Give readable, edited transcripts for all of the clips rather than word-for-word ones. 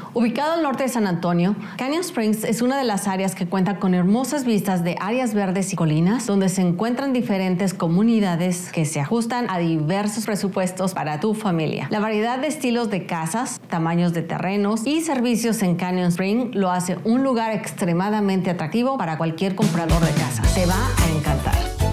Ubicado al norte de San Antonio, Canyon Springs es una de las áreas que cuenta con hermosas vistas de áreas verdes y colinas, donde se encuentran diferentes comunidades que se ajustan a diversos presupuestos para tu familia. La variedad de estilos de casas, tamaños de terrenos y servicios en Canyon Springs lo hace un lugar extremadamente atractivo para cualquier comprador de casa. Te va a encantar.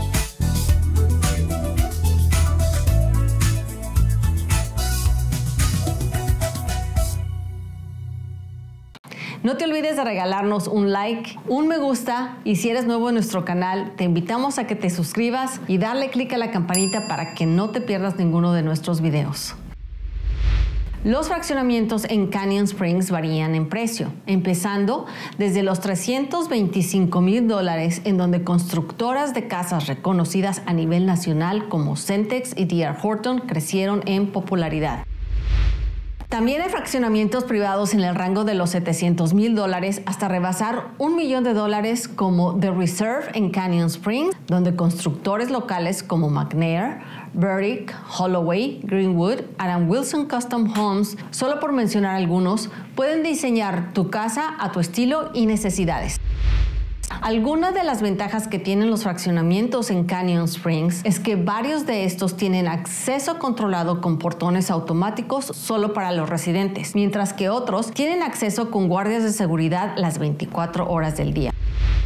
No te olvides de regalarnos un like, un me gusta y si eres nuevo en nuestro canal, te invitamos a que te suscribas y darle clic a la campanita para que no te pierdas ninguno de nuestros videos. Los fraccionamientos en Canyon Springs varían en precio, empezando desde los $325,000, en donde constructoras de casas reconocidas a nivel nacional como Centex y D.R. Horton crecieron en popularidad. También hay fraccionamientos privados en el rango de los $700,000 hasta rebasar $1 millón como The Reserve en Canyon Springs, donde constructores locales como McNair, Burdick, Holloway, Greenwood, Adam Wilson Custom Homes, solo por mencionar algunos, pueden diseñar tu casa a tu estilo y necesidades. Algunas de las ventajas que tienen los fraccionamientos en Canyon Springs es que varios de estos tienen acceso controlado con portones automáticos solo para los residentes, mientras que otros tienen acceso con guardias de seguridad las 24 horas del día.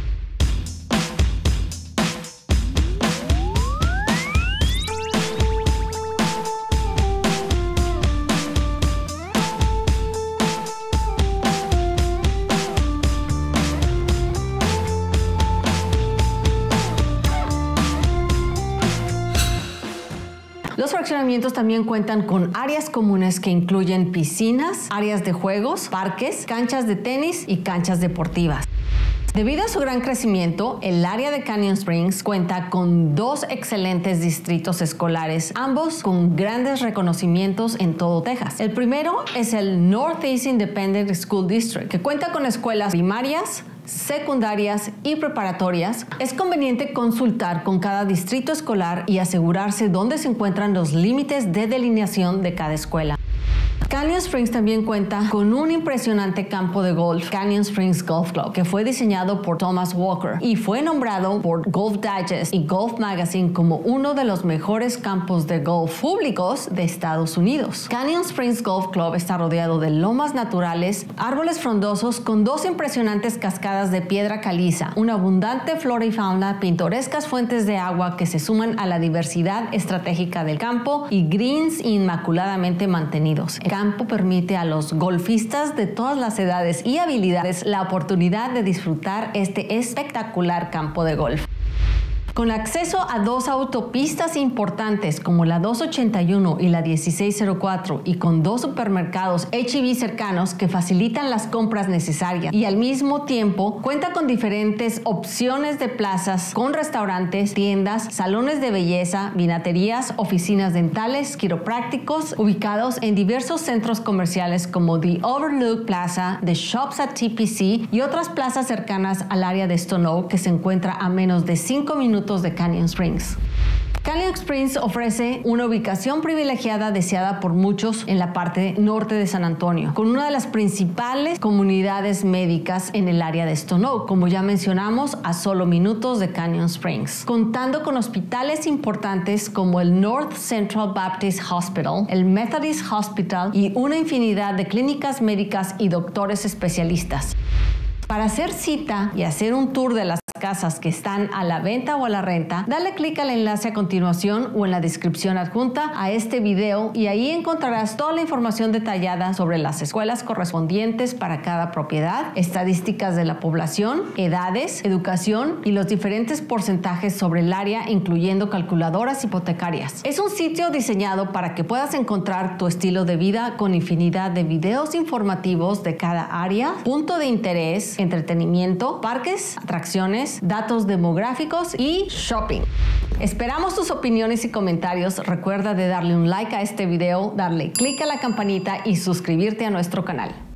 Los fraccionamientos también cuentan con áreas comunes que incluyen piscinas, áreas de juegos, parques, canchas de tenis y canchas deportivas. Debido a su gran crecimiento, el área de Canyon Springs cuenta con 2 excelentes distritos escolares, ambos con grandes reconocimientos en todo Texas. El primero es el Northeast Independent School District, que cuenta con escuelas primarias, secundarias y preparatorias. Es conveniente consultar con cada distrito escolar y asegurarse dónde se encuentran los límites de delineación de cada escuela. Canyon Springs también cuenta con un impresionante campo de golf, Canyon Springs Golf Club, que fue diseñado por Thomas Walker y fue nombrado por Golf Digest y Golf Magazine como uno de los mejores campos de golf públicos de Estados Unidos. Canyon Springs Golf Club está rodeado de lomas naturales, árboles frondosos con 2 impresionantes cascadas de piedra caliza, una abundante flora y fauna, pintorescas fuentes de agua que se suman a la diversidad estratégica del campo y greens inmaculadamente mantenidos. El campo permite a los golfistas de todas las edades y habilidades la oportunidad de disfrutar este espectacular campo de golf. Con acceso a 2 autopistas importantes como la 281 y la 1604 y con 2 supermercados H-E-B cercanos que facilitan las compras necesarias y al mismo tiempo cuenta con diferentes opciones de plazas con restaurantes, tiendas, salones de belleza, vinaterías, oficinas dentales, quiroprácticos ubicados en diversos centros comerciales como The Overlook Plaza, The Shops at TPC y otras plazas cercanas al área de Stone Oak que se encuentra a menos de 5 minutos de Canyon Springs. Canyon Springs ofrece una ubicación privilegiada deseada por muchos en la parte norte de San Antonio, con una de las principales comunidades médicas en el área de Stone Oak, como ya mencionamos, a solo minutos de Canyon Springs, contando con hospitales importantes como el North Central Baptist Hospital, el Methodist Hospital y una infinidad de clínicas médicas y doctores especialistas. Para hacer cita y hacer un tour de las casas que están a la venta o a la renta, dale clic al enlace a continuación o en la descripción adjunta a este video y ahí encontrarás toda la información detallada sobre las escuelas correspondientes para cada propiedad, estadísticas de la población, edades, educación y los diferentes porcentajes sobre el área, incluyendo calculadoras hipotecarias. Es un sitio diseñado para que puedas encontrar tu estilo de vida con infinidad de videos informativos de cada área, punto de interés, entretenimiento, parques, atracciones, datos demográficos y shopping. Esperamos tus opiniones y comentarios. Recuerda de darle un like a este video, darle clic a la campanita y suscribirte a nuestro canal.